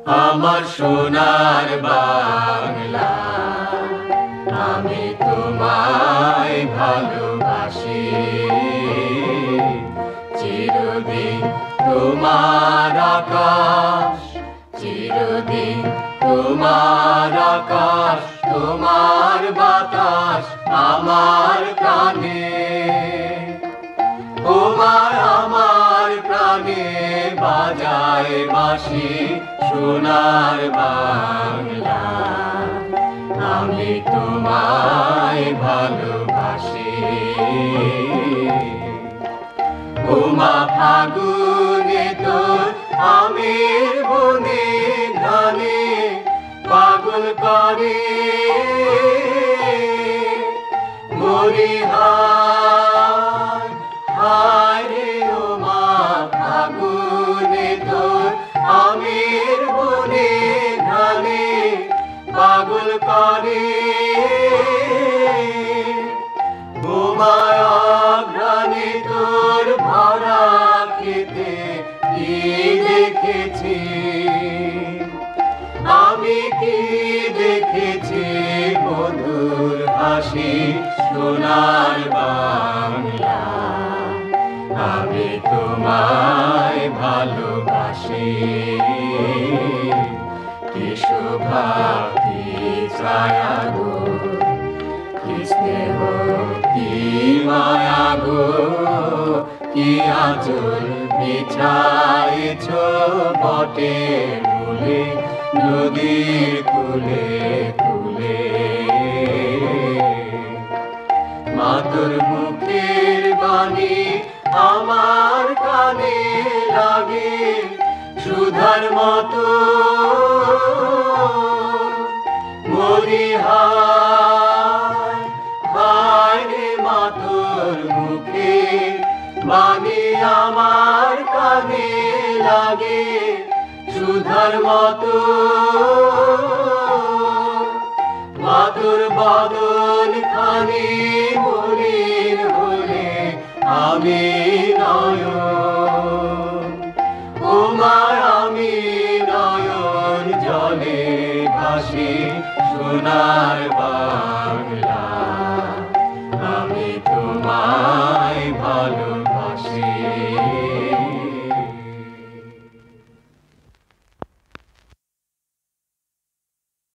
আমার সোনার বাংলা, আমি তোমায় ভালোবাসি। চিরদিন তোমার আকাশ, চিরদিন তোমার আকাশ, তোমার বাতাস আমার প্রাণে। তোমায় আমার প্রাণে বাজায় বাঁশি সোনার বাংলা, আমি তোমায় ভালোবাসি। ওমা ফাগুনে তোর আমের বনে ঘানে পাগল করে মরি হায় হায় রে। ওমা ফাগুনে তোর আমের বনে ঘানে পাগল করে ঘ্রাণে তোর ভরা খেতে কি দেখেছি আমি, কি দেখেছি মধুর হাসি সোনার বাংলা, আমি তোমায় ভালোবাসি। কি শোভা কি ছায়া গো, কি স্নেহ কি মায়া গো, কি আঁচল বিছাইছ বটের মূলে নদীর কূলে কূলে। মাতর মুখের বাণী আমার কানে লাগে সুধার মতো, মরি হায় হায় রে। মাতর মুখের বাণী আমার কানে লাগে সুধার মতো, মাতর বদন খানি মলিন হলে আমি নয়ন। ওমা আমি নয়ন জলে ভাসি সোনার বাংলা, আমি তোমায় ভালো